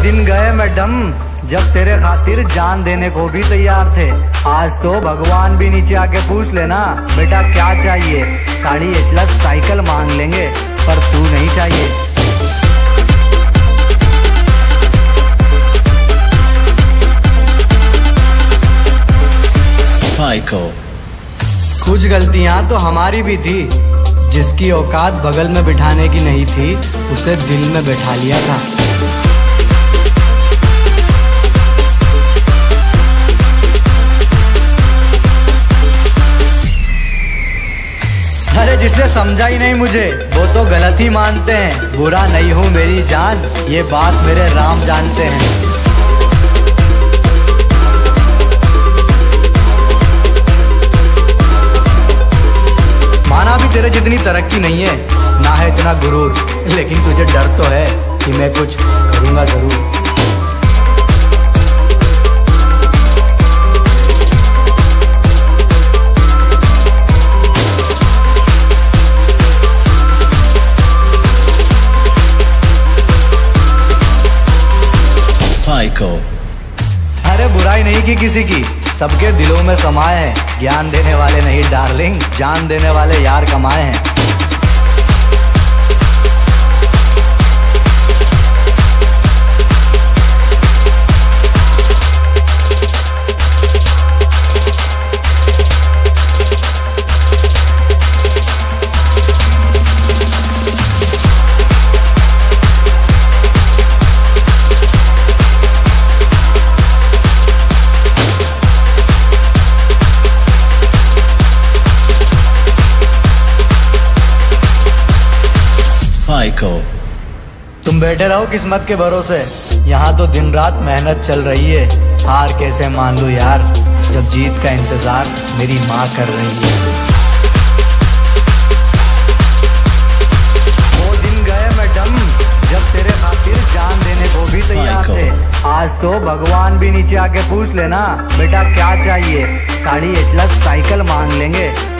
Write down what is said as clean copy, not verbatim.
दिन गए मैडम जब तेरे खातिर जान देने को भी तैयार थे। आज तो भगवान भी नीचे आके पूछ लेना बेटा क्या चाहिए, साड़ी एटलस साइकिल मांग लेंगे पर तू नहीं चाहिए। साइकिल। कुछ गलतियां तो हमारी भी थी, जिसकी औकात बगल में बिठाने की नहीं थी उसे दिल में बैठा लिया था। अरे जिसने समझा ही नहीं मुझे वो तो गलत ही मानते हैं। बुरा नहीं हूँ मेरी जान, ये बात मेरे राम जानते हैं। माना भी तेरे जितनी तरक्की नहीं है, ना है इतना गुरूर, लेकिन तुझे डर तो है कि मैं कुछ करूँगा जरूर। साइकिल। अरे बुराई नहीं की किसी की, सबके दिलों में समाये हैं। ज्ञान देने वाले नहीं डार्लिंग, जान देने वाले यार कमाए हैं। साइकिल। तुम बैठे रहो किस्मत के भरोसे, यहाँ तो दिन रात मेहनत चल रही है। हार कैसे मान लूं यार, जब जीत का इंतजार मेरी माँ कर रही है। वो दिन गए मैडम जब तेरे खातिर जान देने को भी तैयार थे। आज तो भगवान भी नीचे आके पूछ लेना बेटा क्या चाहिए, साड़ी एटलस साइकिल मांग लेंगे